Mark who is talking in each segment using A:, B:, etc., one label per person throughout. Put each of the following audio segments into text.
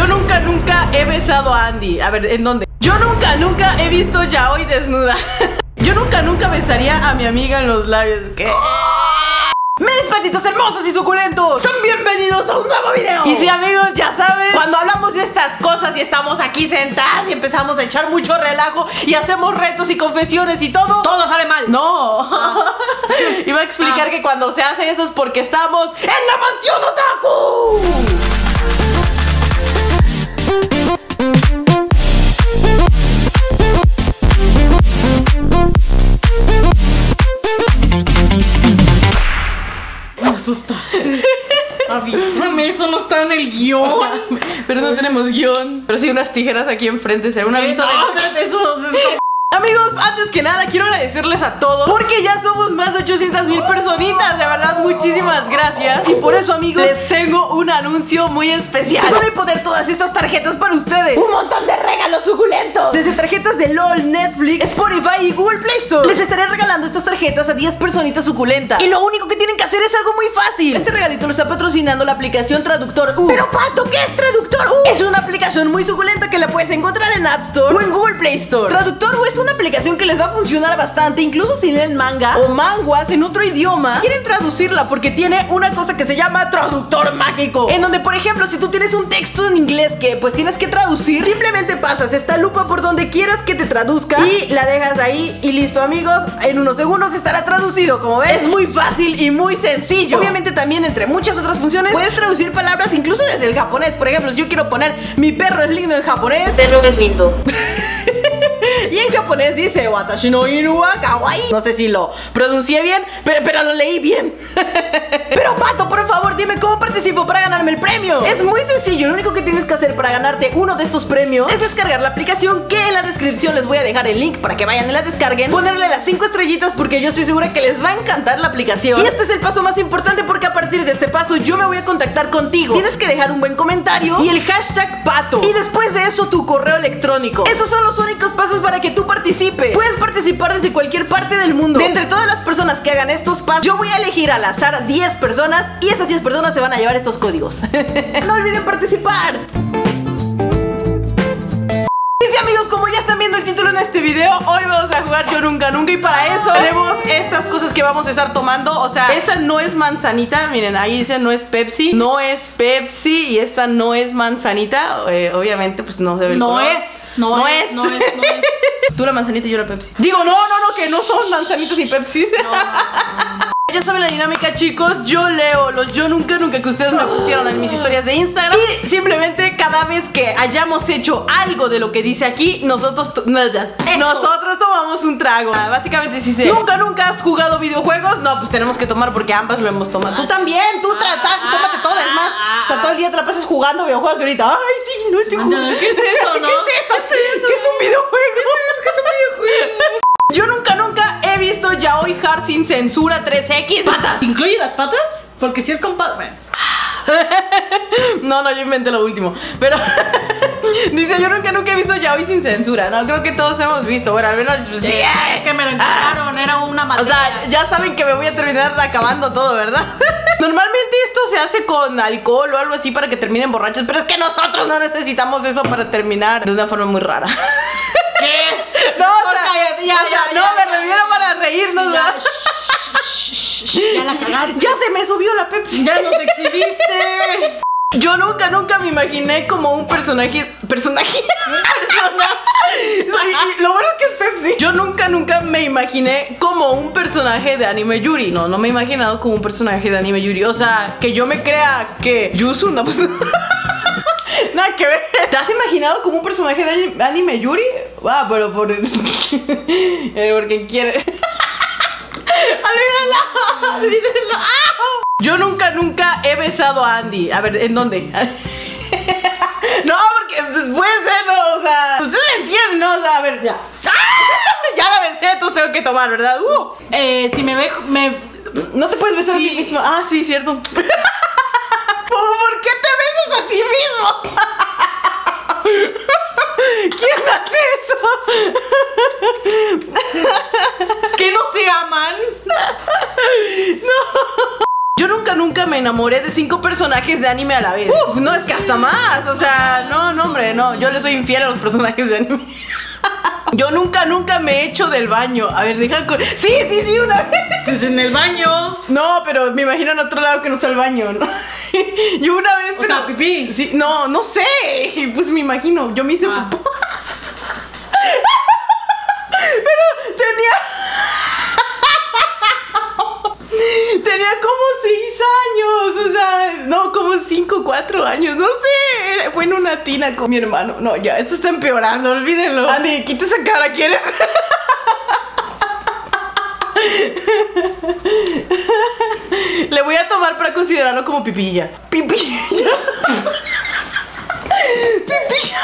A: Yo nunca he besado a Andy. A ver, ¿en dónde? Yo nunca he visto yaoi desnuda. Yo nunca besaría a mi amiga en los labios. ¿Qué? Mis patitos hermosos y suculentos, son bienvenidos a un nuevo video. Y sí, amigos, ya saben, cuando hablamos de estas cosas y estamos aquí sentadas y empezamos a echar mucho relajo y hacemos retos y confesiones y todo
B: sale mal.
A: No. Iba a explicar que cuando se hace eso es porque estamos en la mansión otaku.
B: Asustaste. Avísame, eso no está en el guión.
A: Pero no tenemos guión. Pero sí unas tijeras aquí enfrente. Será un aviso de... Amigos, antes que nada quiero agradecerles a todos porque ya somos más de 800,000 personitas. De verdad, muchísimas gracias. Y por eso, amigos, les tengo un anuncio muy especial. Voy a poner todas estas tarjetas para ustedes. Un montón de regalos suculentos. Desde tarjetas de LOL, Netflix, Spotify y Google Play Store. Les estaré regalando estas tarjetas a 10 personitas suculentas. Y lo único que tienen que hacer es algo muy fácil. Este regalito lo está patrocinando la aplicación Traductor U. Pero, Pato, ¿qué es Traductor U? Es una aplicación muy suculenta que la puedes encontrar en App Store o en Google Play Store. Traductor U es una aplicación que les va a funcionar bastante, incluso si leen manga o manguas en otro idioma. Quieren traducirla porque tiene una cosa que se llama traductor mágico, en donde, por ejemplo, si tú tienes un texto en inglés que pues tienes que traducir, simplemente pasas esta lupa por donde quieras que te traduzca y la dejas ahí y listo, amigos. En unos segundos estará traducido. Como ves, es muy fácil y muy sencillo. Obviamente también, entre muchas otras funciones, puedes traducir palabras incluso desde el japonés. Por ejemplo, si yo quiero poner mi perro es lindo en japonés,
B: perro es lindo.
A: Y en japonés dice Watashi no inu wa kawaii. No sé si lo pronuncié bien, pero lo leí bien. Pero, Pato, por favor, dime cómo participo para ganarme el premio. Es muy sencillo, lo único que tienes que hacer para ganarte uno de estos premios es descargar la aplicación, que en la descripción les voy a dejar el link para que vayan y la descarguen. Ponerle las 5 estrellitas porque yo estoy segura que les va a encantar la aplicación. Y este es el paso más importante porque a partir de este paso yo me voy a contactar contigo. Tienes que dejar un buen comentario y el hashtag Pato. Y después de eso tu correo electrónico. Esos son los únicos pasos para que tú participes. Puedes participar desde cualquier parte del mundo. De entre todas las personas que hagan estos pasos, yo voy a elegir al azar 10 personas y esas 10 personas se van a llevar estos códigos. No olviden participar. Y sí, amigos, como ya están viendo el título en este video, hoy vamos a jugar Yo Nunca y para eso tenemos estas cosas que vamos a estar tomando. O sea, esta no es manzanita. Miren, ahí dice no es Pepsi. No es Pepsi y esta no es manzanita. Obviamente, pues no se ve el color. No es. Tú la manzanita y yo la Pepsi. Digo, no, que no son manzanitas y Pepsi. No. Ya saben la dinámica, chicos. Yo leo los Yo Nunca que ustedes me pusieron en mis historias de Instagram. Y simplemente cada vez que hayamos hecho algo de lo que dice aquí, nosotros tomamos un trago. Básicamente si dice ¿Nunca has jugado videojuegos? No, pues tenemos que tomar porque ambas lo hemos tomado. Tú también, tómate todo. Es más, o sea, todo el día te la pasas jugando videojuegos y ahorita, ay, sí, no estoy jugando.
B: ¿Qué es eso, no?
A: ¿Qué es un videojuego?
B: ¿Qué es un videojuego?
A: Yo nunca he visto yaoi hard sin censura 3X.
B: ¿Patas? ¿Incluye las patas? Porque si es con patas, bueno.
A: No, yo inventé lo último. Pero dice, yo nunca he visto yaoi sin censura. No, creo que todos hemos visto. Bueno, al menos
B: sí, es que me lo encargaron, era una materia.
A: O sea, ya saben que me voy a terminar acabando todo, ¿verdad? Normalmente esto se hace con alcohol o algo así para que terminen borrachos, pero es que nosotros no necesitamos eso para terminar de una forma muy rara.
B: ¿Qué?
A: No, me refiero para reírnos.
B: Ya la cagaste.
A: Ya se me subió la Pepsi.
B: Ya nos exhibiste.
A: Yo nunca me imaginé como un personaje. Y lo bueno es que es Pepsi. Yo nunca me imaginé como un personaje de anime Yuri. No me he imaginado como un personaje de anime Yuri. O sea, que yo me crea que Yuzu, no, pues nada que ver. ¿Te has imaginado como un personaje de anime Yuri? Ah, pero porque quiere. Olvídalo. ¡Ah! Yo nunca he besado a Andy. A ver, ¿en dónde? No, porque pues, puede ser, ¿no? O sea, ustedes me entienden, ¿no? O sea, a ver, ya. Ya la besé, entonces tengo que tomar, ¿verdad?
B: Si me ve,
A: no te puedes besar a ti mismo. Ah, sí, cierto. ¿Por qué te besas a ti mismo? ¿Quién hace eso?
B: ¿Que no se aman?
A: No. Yo nunca me enamoré de 5 personajes de anime a la vez. No, es que hasta más. O sea, no. no, yo le soy infiel a los personajes de anime. Yo nunca me he hecho del baño. A ver, deja con... Sí, una vez.
B: Pues en el baño.
A: No, pero me imagino en otro lado que no sea el baño, ¿no? Yo una vez...
B: O sea, pipí.
A: Sí, no sé. Pues me imagino, yo me hice popó. Pero tenía como 6 años, o sea, no, como 5, 4 años, no sé. Fue en una tina con mi hermano. No, ya, esto está empeorando, olvídenlo. Andy, quita esa cara, ¿quieres? Le voy a tomar para considerarlo como pipilla. Pipilla. Pipilla.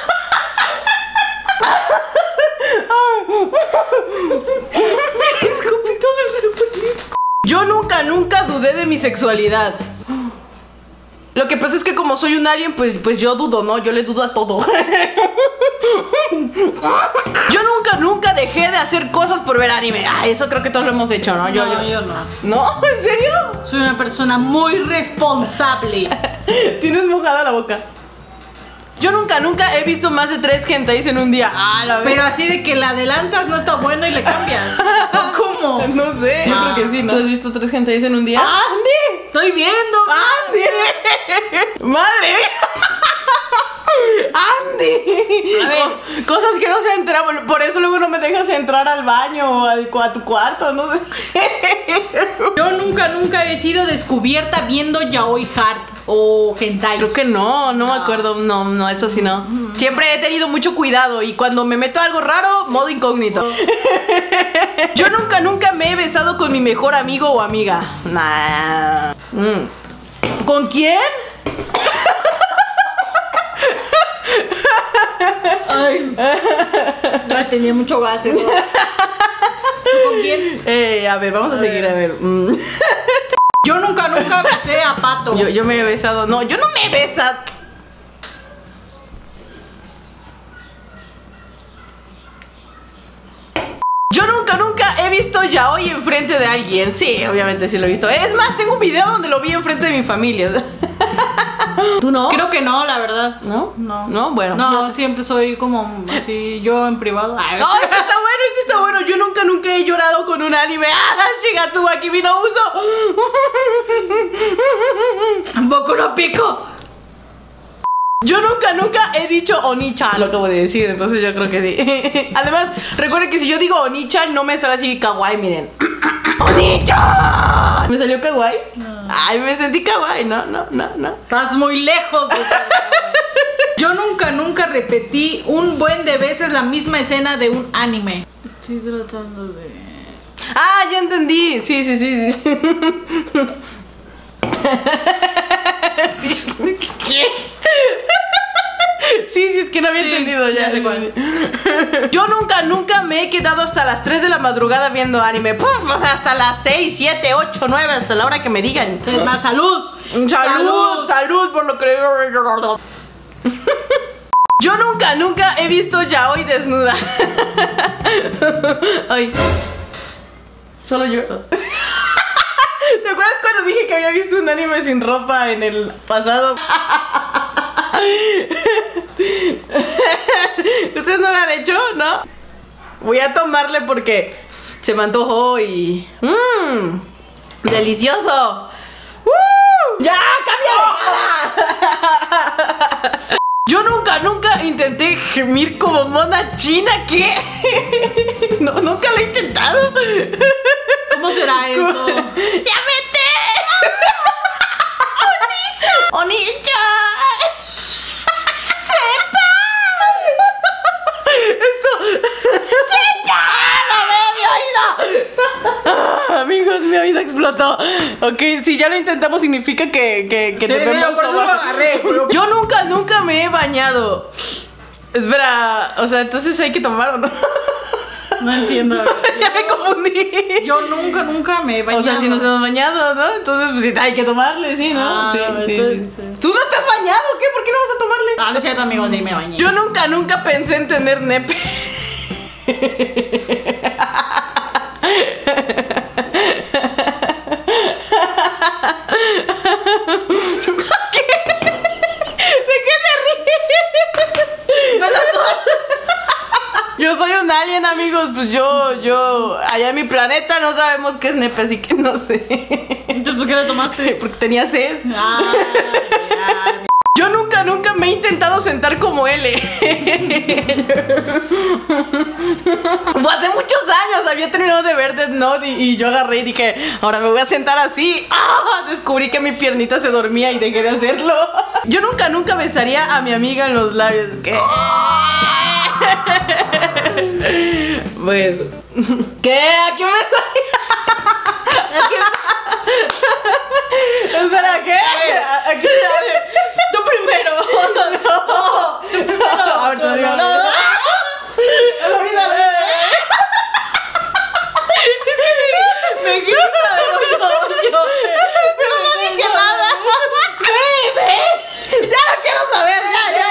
A: Yo nunca dudé de mi sexualidad. Lo que pasa es que como soy un alien, pues yo dudo, ¿no? Yo le dudo a todo. Yo nunca dejé de hacer cosas por ver anime. Ay, eso creo que todos lo hemos hecho, ¿no?
B: Yo no.
A: ¿No? ¿En serio?
B: Soy una persona muy responsable.
A: Tienes mojada la boca. Yo nunca he visto más de 3 hentais en un día. Ah, la
B: Pero así de que la adelantas no está bueno y le cambias. ¿Cómo?
A: No sé, yo creo que sí, ¿no? ¿Tú has visto 3 hentais en un día? ¡Andy!
B: Estoy viendo.
A: ¡Andy! ¡Madre! ¡Andy!
B: A ver.
A: Cosas que no se enteran. Por eso luego no me dejas entrar al baño o a tu cuarto, no sé.
B: Yo nunca he sido descubierta viendo yaoi hard o hentai.
A: Creo que no me acuerdo. No, eso sí no. Siempre he tenido mucho cuidado y cuando me meto a algo raro, modo incógnito. Yo nunca me he besado con mi mejor amigo o amiga. Nah. ¿Con quién?
B: Ay, tenía mucho gas eso. ¿Con quién?
A: A ver, vamos a seguir, a ver.
B: Yo nunca besé a Pato.
A: Yo me he besado. No, yo no me he besado. Yo nunca he visto yaoi enfrente de alguien. Sí, obviamente sí lo he visto. Es más, tengo un video donde lo vi enfrente de mi familia. ¿Tú no?
B: Creo que no, la verdad.
A: ¿No?
B: No,
A: bueno.
B: No, siempre soy como así, yo en privado. Ay,
A: no, este está bueno. Yo nunca he llorado con un anime. ¡Ah! Shigatsu wa Kimi no Uso.
B: Boku no Pico.
A: Yo nunca he dicho Oni-chan. Lo acabo de decir, entonces yo creo que sí. Además, recuerden que si yo digo Oni-chan, no me sale así kawaii, miren. ¡Oni-chan! ¿Me salió kawaii? No. Ay, me sentí kawaii. No.
B: Estás muy lejos de Yo nunca repetí un buen de veces la misma escena de un anime. Estoy tratando de...
A: Ah, ya entendí. Sí.
B: ¿Qué?
A: Sí, es que no había entendido ya.
B: Sé cuál.
A: Yo nunca me he quedado hasta las 3 de la madrugada viendo anime. Puf, o sea, hasta las 6, 7, 8, 9, hasta la hora que me digan.
B: ¡Salud!
A: ¡Salud por lo que... Yo nunca he visto yaoi desnuda. Ay. Solo yo. ¿Te acuerdas cuando dije que había visto un anime sin ropa en el pasado? ¿Ustedes no lo han hecho? ¿No? Voy a tomarle porque se me antojó y... ¡Delicioso! ¡Ya! ¡Cambia de cara! Yo nunca intenté gemir como mona china. ¿Qué? No, nunca lo he intentado.
B: ¿Cómo será eso?
A: ¡Ya vete! ¡Oni-chan! ¡Sepa! ¡Sepa! ¡No ve mi oído! Amigos, mi oído explotó. Ok, si ya lo intentamos significa que
B: sí,
A: tenemos
B: por eso lo agarré.
A: Yo nunca me he bañado. Espera, o sea, entonces hay que tomar o no.
B: No entiendo.
A: Ya me confundí.
B: Yo nunca me he bañado.
A: O sea, si nos hemos bañado, ¿no? Entonces, pues hay que tomarle, sí, ¿no? Sí. ¿Tú no te has bañado? ¿Qué? ¿Por qué no vas a tomarle?
B: No es cierto, amigos, sí me bañé.
A: Yo nunca pensé en tener nepe. ¿De qué te ríes? alien, amigos, pues yo, allá en mi planeta no sabemos qué es nepe, así que no sé.
B: Entonces, ¿por qué la tomaste?
A: Porque tenía sed.
B: Ah, ya.
A: Yo nunca me he intentado sentar como él. Fue hace muchos años, había terminado de ver Death Note y yo agarré y dije, ahora me voy a sentar así. ¡Ah! Descubrí que mi piernita se dormía y dejé de hacerlo. Yo nunca besaría a mi amiga en los labios. ¿Qué? Pues, ¿qué? ¿A quién besaría? Espera, ¿qué? ¿A quién?
B: Tú primero. No, tú primero.
A: A ver, te digo.
B: Me grita, yo.
A: Pero no dije nada.
B: Ve.
A: Ya no quiero saber,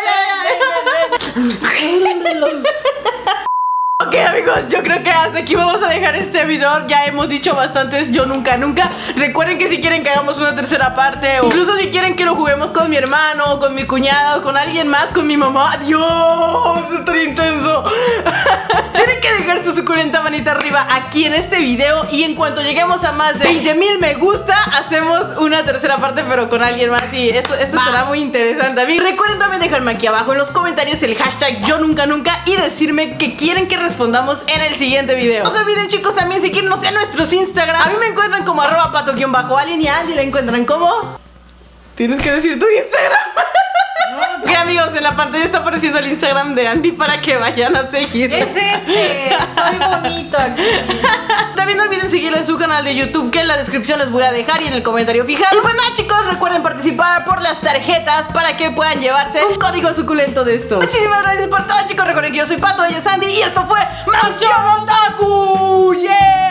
A: ya. Ok, amigos, yo creo que hasta aquí vamos a dejar este video. Ya hemos dicho bastantes yo nunca. Recuerden que si quieren que hagamos una tercera parte, o incluso si quieren que lo juguemos con mi hermano, con mi cuñada, o con alguien más, con mi mamá. Dios, estoy intenso. Tienen que dejar su suculenta manita arriba aquí en este video. Y en cuanto lleguemos a más de 20,000 me gusta, hacemos una tercera parte, pero con alguien más. Y esto estará muy interesante, amigos. Recuerden también dejarme aquí abajo en los comentarios el hashtag yo nunca y decirme que quieren que respondamos en el siguiente video. No se olviden, chicos, también seguirnos en nuestros Instagram. A mí me encuentran como @pato_alien y a Andy la encuentran como... Tienes que decir tu Instagram. Ok, amigos, en la pantalla está apareciendo el Instagram de Andy para que vayan a seguir.
B: Es estoy bonito aquí.
A: También no olviden seguirle en su canal de YouTube, que en la descripción les voy a dejar y en el comentario fijado. Y pues nada, chicos, recuerden participar por las tarjetas para que puedan llevarse un código suculento de estos. Muchísimas gracias por todo, chicos. Recuerden que yo soy Pato, ella es Andy y esto fue Mansión Otaku. ¡Yeah!